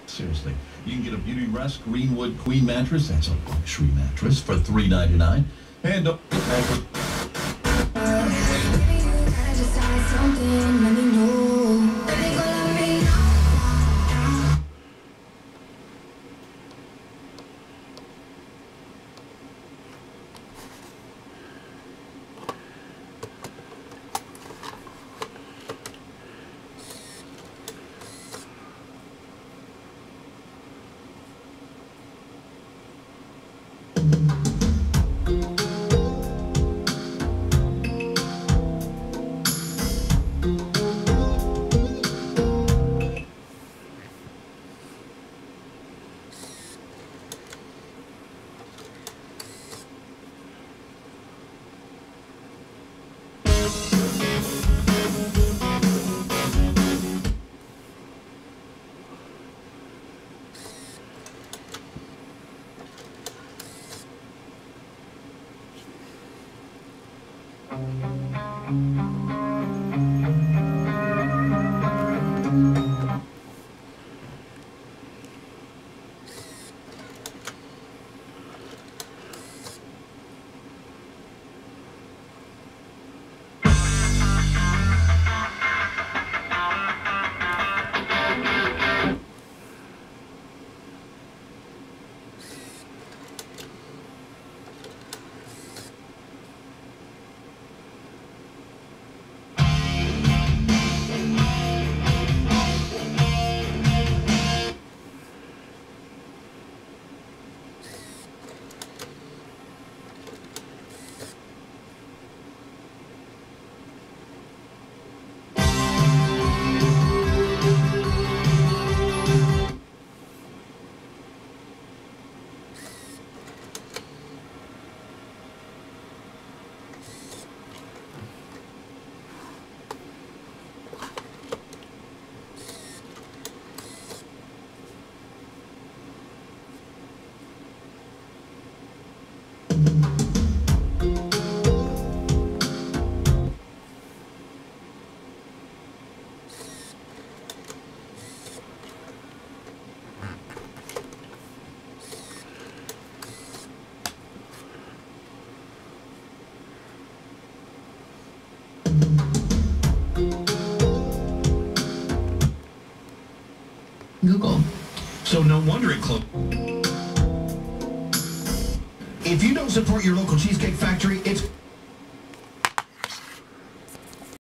Seriously, you can get a Beauty Rest Greenwood Queen mattress. That's a luxury mattress for $3.99. And a mattress. Maybe you gotta decide something. Let me know. Baby, go let me know. Google. So no wonder it closed. If you don't support your local Cheesecake Factory, it's